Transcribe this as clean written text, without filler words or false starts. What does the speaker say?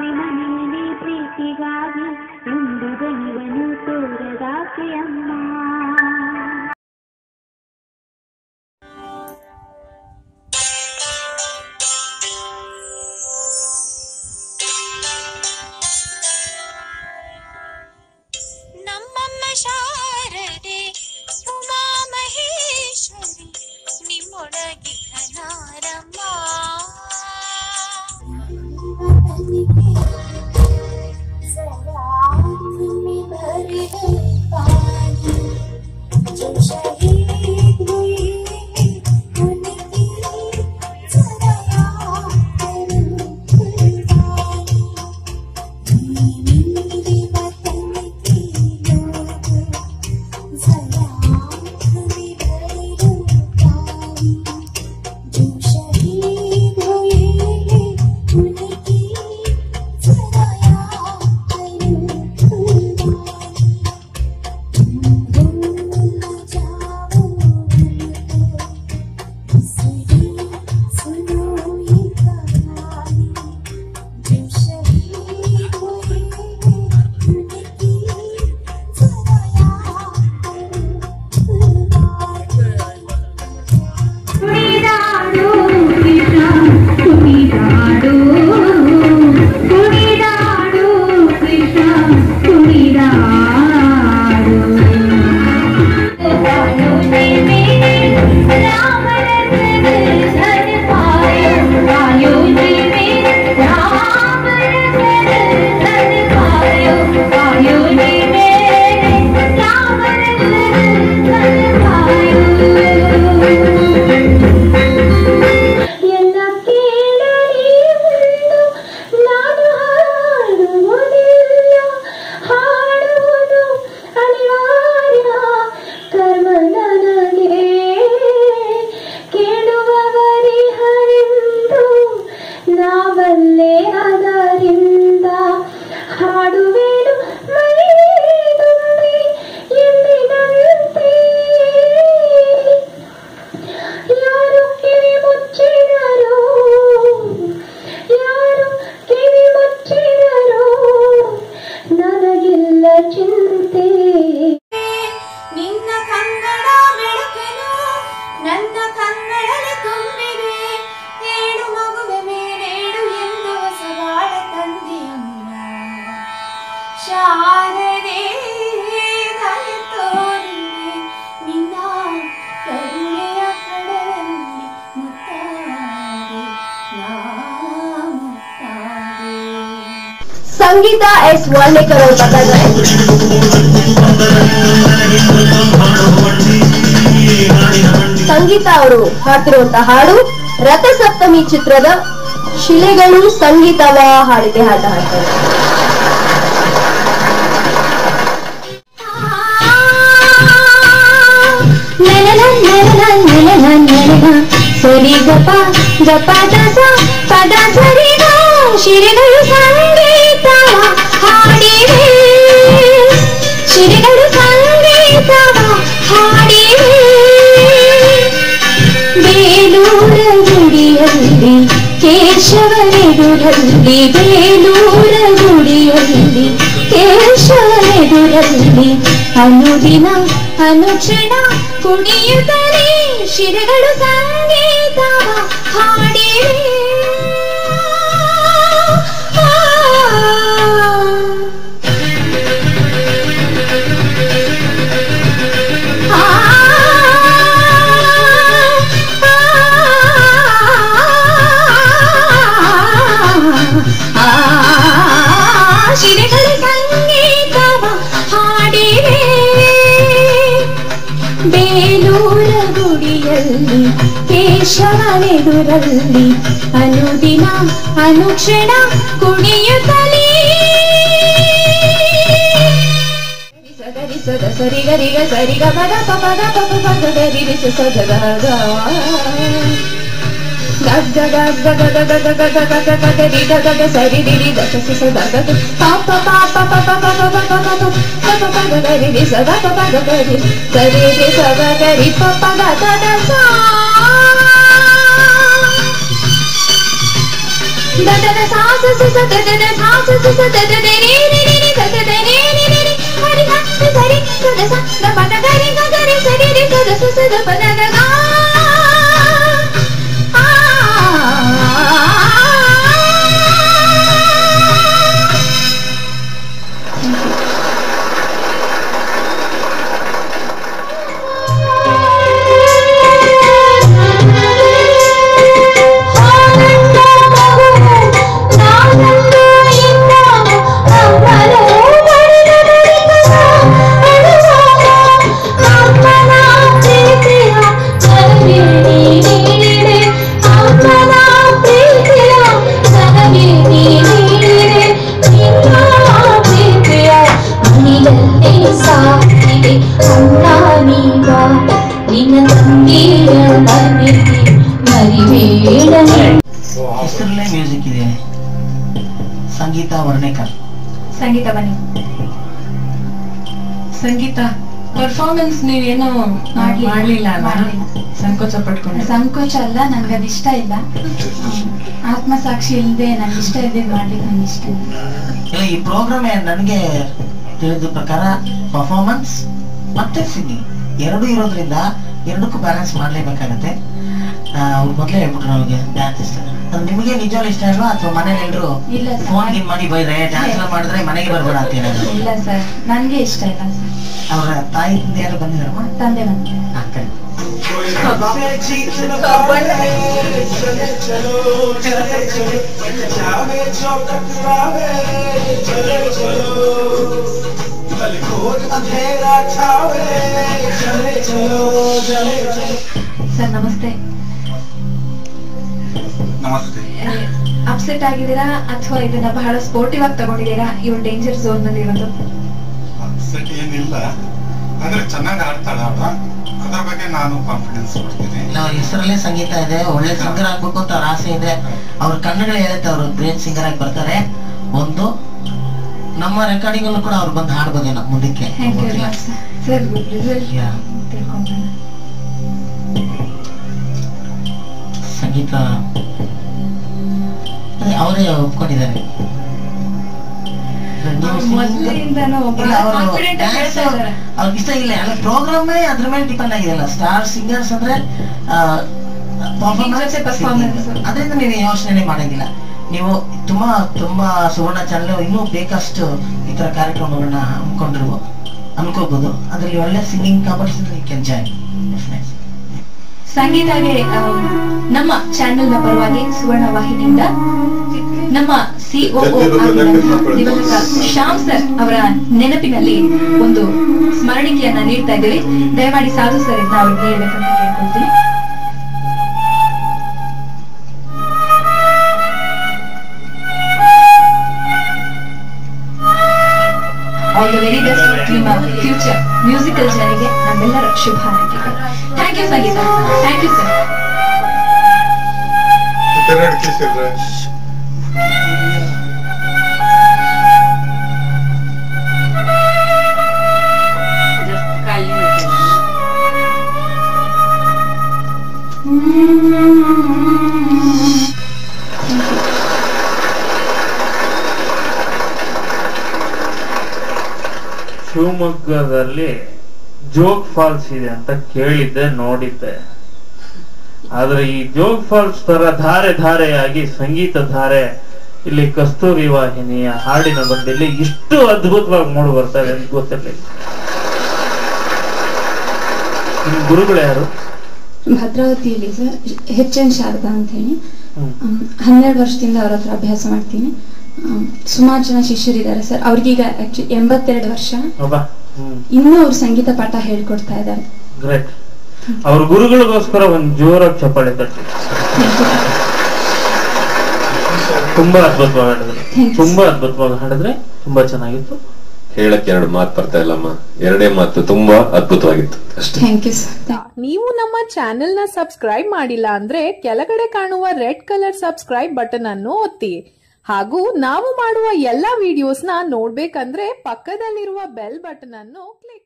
ರಾತ್ರಿ ಮನೆಯಲ್ಲಿ ಪ್ರೀತಿಗಾಗಿ ಒಂದು ದಣಿವನು ತೋರದಾಕೆ ಅಮ್ಮ. ನಮ್ಮಮ್ಮ ಶಾರದೆ ಉಮಾ ಮಹೇಶ್ವರಿ ನಿಮ್ಮೊಳಗೆ ಘನಾರಮ್ಮ. ಸಂಗೀತ ಎಸ್ ವಾಲ್ನೇಕರ್ ಅವರು ಬರ್ತಾ ಸಂಗೀತ ಅವರು ಹಾಡ್ತಿರುವಂತಹ ಹಾಡು ರಥಸಪ್ತಮಿ ಚಿತ್ರದ ಶಿಲೆಗಳು ಸಂಗೀತವ ಹಾಡಿಗೆ ಹಾಡ ಹಾಡ್ತಾರೆ. ಸರಿ ಗಪ ಗಪ ದಸ ಪದ ಸರಿ ಶಿರೆಗಳು ಸಂಗೀತವ ಹಾಡಿವೆ, ಶಿರೆಗಳು ಸಂಗೀತವ ಹಾಡಿವೆ. ಬೇಲೂರ ಗುಡಿಯಲ್ಲಿ ಕೇಶವನೆದುರಲ್ಲಿ, ಬೇಲೂರ ಗುಡಿಯಲ್ಲಿ ಕೇಶವನೆದುರಲ್ಲಿ ಅನುದಿನ ಅನುಕ್ಷಣ ಕುಣಿಯುತ್ತಲೇ ಶಿರೆಗಳು ಸಂಗೀತವ ಹಾಡಿವೆ. ಶಿರೆಗಳು ಸಂಗೀತವ ಹಾಡಿವೆ. ಬೇಲೂರ ಗುಡಿಯಲ್ಲಿ ಕೇಶವನೆದುರಲ್ಲಿ ಅನುದಿನ ಅನುಕ್ಷಣ ಕುಣಿಯುತ್ತಲೇ ಸದರಿ ಸದ ಸರಿ ಗರಿಗ ಸರಿ ಗ ಪದ ಪದ ಪಪ ಪದ ಗರಿ ರಿಸ ಸದ ಗ ಗದ್ದ ಗದ್ದ ಗದ ಗದ ಗದ ಗದ ಗದ ರಿ ಗದ ಗ ಸರಿ ರಿ ರಿ ದ ಸ ಸ ದ ಗ ಪಾಪ ಪಾಪ ಪಾಪ ಪಾಪ ಪಾಪ ಪಾಪ ಪಾಪ ಪಾಪ ಗರಿ ರಿ ಸ ದ ಪಾಪ ಗರಿ ಸರಿ ರಿ ಸ ದ ಗರಿ ಪಾಪ ಗ ದ ಸ ದದ ಸಾಸ ಸುಸ ದದ ಸಾಸ ಸುಸ ದದ ದೇ ರೇ ರೇ ರೇ ದದ ದೇ ರೇ ರೇ ರೇ ಹರಿ ಗ ಸರಿ ದದ ಸ ದ ಪದ ಗರಿ ಗ ಗರಿ ಸರಿ ರೇ ದದ ಸುಸ ದ ಪದ ಗ ಗ ಹೆಸರಲ್ಲೇ ಮ್ಯೂಸಿಕ್ ಇದೆ. ಸಂಗೀತ ವರ್ಣೇಕರ್. ಸಂಗೀತ ಬನ್ನಿ. ಸಂಗೀತ ಪರ್ಫಾರ್ಮೆನ್ಸ್ ನೀವೇನೋ ಮಾಡ್ಲಿಲ್ಲ ಅಲ್ಲ, ಸಂಕೋಚ ಪಟ್ಕೊಂಡು. ಸಂಕೋಚ ಅಲ್ಲ, ನನ್ಗದ್ ಇಷ್ಟ ಇಲ್ಲ. ಆತ್ಮಸಾಕ್ಷಿ ಇಲ್ಲದೆ ನನ್ಗೆ ಇಷ್ಟ ಇದೆ ಮಾಡ್ಲಿಕ್ಕೆ ನನ್ಗೆ ಇಷ್ಟ ಇಲ್ಲ. ಈ ಪ್ರೋಗ್ರಾಮ್ ನನಗೆ ತಿಳಿದ ಪ್ರಕಾರ ಪರ್ಫಾರ್ಮೆನ್ಸ್ ಮತ್ತೆ ಸಿಂಗಿಂಗ್ ಎರಡೂ ಇರೋದ್ರಿಂದ ಎರಡಕ್ಕೂ ಬ್ಯಾಲೆನ್ಸ್ ಮಾಡ್ಲೇಬೇಕಾಗತ್ತೆ. ಅವ್ರು ಮೊದಲೇ ಹೇಳ್ಬಿಟ್ರು ನಮಗೆ ಡ್ಯಾನ್ಸ್ ಇಷ್ಟ. ಅದು ನಿಮಗೆ ನಿಜವಾಗ್ಲೂ ಇಷ್ಟ ಅಲ್ವಾ ಅಥವಾ ಮನೇಲಿ ಎಲ್ರು ಫೋನ್ ಗಿನ್ ಮಾಡಿ ಬೈದ್ರೆ ಡ್ಯಾನ್ಸ್ ಎಲ್ಲ ಮಾಡಿದ್ರೆ ಮನೆಗೆ ಬರ್ಬೇಡ ಅಂತ ಹೇಳೋದು? ಇಲ್ಲ ಸರ್, ನನ್ಗೆ ಇಷ್ಟ ಇಲ್ಲ ಸರ್. ಅವರ ತಾಯಿ ಯಾರು ಬಂದಿದ್ದಾರಮ್ಮ? ತಂದೆ ಬಂದಿದ್ದಾರೆ. ಸರ್ ನಮಸ್ತೆ. ನಮಸ್ತೆ. ಅಪ್ಸೆಟ್ ಆಗಿದ್ದೀರಾ ಅಥವಾ ಇದನ್ನ ಬಹಳ ಸ್ಪೋರ್ಟಿವ್ ಆಗಿ ತಗೊಂಡಿದ್ದೀರಾ? ಇವ್ರು ಡೇಂಜರ್ ಝೋನ್ ನಲ್ಲಿ ಇರೋದು. ಅಪ್ಸೆಟ್ ಏನಿಲ್ಲ, ಅಂದ್ರೆ ಚೆನ್ನಾಗಿ ಆಡ್ತಾಳ ಅವಳ, ಅದ್ರ ಬಗ್ಗೆ ನಾನು ಕಾನ್ಫಿಡೆನ್ಸ್ ಕೊಡ್ತೀನಿ. ಹೆಸರಲ್ಲೇ ಸಂಗೀತ ಇದೆ, ಒಳ್ಳೆ ಸಿಂಗರ್ ಆಗ್ಬೇಕು ಅಂತ ಅವ್ರ ಆಸೆ ಇದೆ. ಅವ್ರ ಕಣ್ಣುಗಳು ಹೇಳುತ್ತೆ ಅವರು ಗ್ರೇಟ್ ಸಿಂಗರ್ ಆಗಿ ಬರ್ತಾರೆ. ಒಂದು ನಮ್ಮ ರೆಕಾರ್ಡಿಂಗ್ ಅಲ್ಲೂ ಕೂಡ ಅವ್ರು ಬಂದು ಹಾಡ್ಬೋದೇನೋ ಮುಂದಕ್ಕೆ. ಸಂಗೀತ ಅವರೇ ಒಪ್ಕೊಂಡಿದ್ದಾರೆ. ಅವ್ರಿಗೆ ಇಷ್ಟ ಇಲ್ಲ, ಪ್ರೋಗ್ರಾಮೇ ಅದ್ರ ಮೇಲೆ ಡಿಪೆಂಡ್ ಆಗಿದೆಲ್ಲ. ಸ್ಟಾರ್ ಸಿಂಗರ್ಸ್ ಅಂದ್ರೆ ಪರ್ಫಾರ್ಮೆನ್ಸ್, ಅದರಿಂದ ನೀವು ಯೋಚನೆ ಮಾಡಂಗಿಲ್ಲ. ನೀವು ತುಂಬಾ ತುಂಬಾ ಸುವರ್ಣ ಚಾನಲ್ ಇನ್ನೂ ಬೇಕಷ್ಟು ಈ ತರ ಕಾರ್ಯಕ್ರಮಗಳನ್ನ ಅನ್ಕೋಬಹುದು. ಅದ್ರಲ್ಲಿ ಒಳ್ಳೆ ಸಿಂಗಿಂಗ್ ಕಾಂಪಿಟೇಷನ್ ಸಂಗೀತಗೆ ನಮ್ಮ ಚಾನೆಲ್ ನ ಪರವಾಗಿ ಸುವರ್ಣ ವಾಹಿನಿಯಿಂದ ನಮ್ಮ ಸಿಒಒ ದಿವಂಗತ ಶ್ಯಾಮ್ ಸರ್ ಅವರ ನೆನಪಿನಲ್ಲಿ ಒಂದು ಸ್ಮರಣಿಕೆಯನ್ನ ನೀಡ್ತಾ ಇದ್ದೀವಿ. ದಯಮಾಡಿ ಸಾಧು ಸರ್ ಇಂದ ಅವ್ರಿಗೆ ಹೇಳಬೇಕಂತ ಕೇಳ್ಕೊಳ್ತೀನಿ. ಆಲ್ ದ ವೆರಿ ಬೆಸ್ಟ್ ನಿಮ್ಮ ಫ್ಯೂಚರ್ ಮ್ಯೂಸಿಕಲ್ ಜರ್ನಿಗೆ ನಮ್ಮೆಲ್ಲರ ಶುಭ ಹಾರೈಕೆಗಳು. Thank you Sangeetha. Thank you sir. ಶಿವಮೊಗ್ಗದಲ್ಲಿ ಜೋಗ್ ಫಾಲ್ಸ್ ಇದೆ ಅಂತ ಕೇಳಿದ್ದೆ, ನೋಡಿದ್ದೆ. ಆದ್ರೆ ಈ ಜೋಗ್ ಫಾಲ್ಸ್ ತರ ಧಾರೆ ಧಾರೆಯಾಗಿ ಸಂಗೀತ ಧಾರೆ ಇಲ್ಲಿ ಕಸ್ತೂರಿ ವಾಹಿನಿಯ ಹಾಡಿನ ಬಂದಲ್ಲಿ ಇಷ್ಟು ಅದ್ಭುತವಾಗಿ ಮೂಡಿ ಬರ್ತಾ ಇದೆ ಅಂತ ಗೊತ್ತಿರಲಿಲ್ಲ. ನಿಮ್ ಗುರುಗಳು ಯಾರು? ಭದ್ರಾವತಿಯಲ್ಲಿ ಸರ್, HN ಶಾರದಾ ಅಂತ ಹೇಳಿ. 12 ವರ್ಷದಿಂದ ಅವ್ರ ಹತ್ರ ಅಭ್ಯಾಸ ಮಾಡ್ತೀನಿ. ಸುಮಾರು ಜನ ಶಿಷ್ಯರಿದ್ದಾರೆ ಸರ್. ಅವ್ರಿಗೀಗ 82 ವರ್ಷ. ಇನ್ನೂ ಅವ್ರು ಸಂಗೀತ ಪಾಠ ಹೇಳ್ಕೊಡ್ತಾ ಇದ್ದಾರೆ. ಗ್ರೇಟ್. ಅವ್ರ ಗುರುಗಳಿಗೋಸ್ಕರ ಒಂದು ಜೋರಾಗಿ ಚಪ್ಪಾಳೆ ತಟ್ಟಿ. ತುಂಬಾ ಅದ್ಭುತವಾಗಿ ಹಾಡಿದ್ರೆ, ತುಂಬಾ ಅದ್ಭುತವಾಗಿ ಹಾಡಿದ್ರೆ, ತುಂಬಾ ಚೆನ್ನಾಗಿತ್ತು. ಹೇಳಕ್ಕೆ 2 ಮಾತು ಬರ್ತಾ ಇಲ್ಲಮ್ಮ, 2 ಮಾತು ತುಂಬಾ ಅದ್ಭುತವಾಗಿತ್ತು ಅಷ್ಟೇ. Thank you sir. ನೀವು ನಮ್ಮ ಚಾನೆಲ್ ನ ಸಬ್ಸ್ಕ್ರೈಬ್ ಮಾಡಿಲ್ಲ ಅಂದ್ರೆ ಕೆಳಗಡೆ ಕಾಣುವ ರೆಡ್ ಕಲರ್ ಸಬ್ಸ್ಕ್ರೈಬ್ ಬಟನ್ ಅನ್ನು ಒತ್ತಿ. ಹಾಗೂ ನಾವು ಮಾಡುವ ಎಲ್ಲಾ ವಿಡಿಯೋಸ್ನ ನೋಡ್ಬೇಕಂದ್ರೆ ಪಕ್ಕದಲ್ಲಿರುವ ಬೆಲ್ ಬಟನ್ ಅನ್ನು ಕ್ಲಿಕ್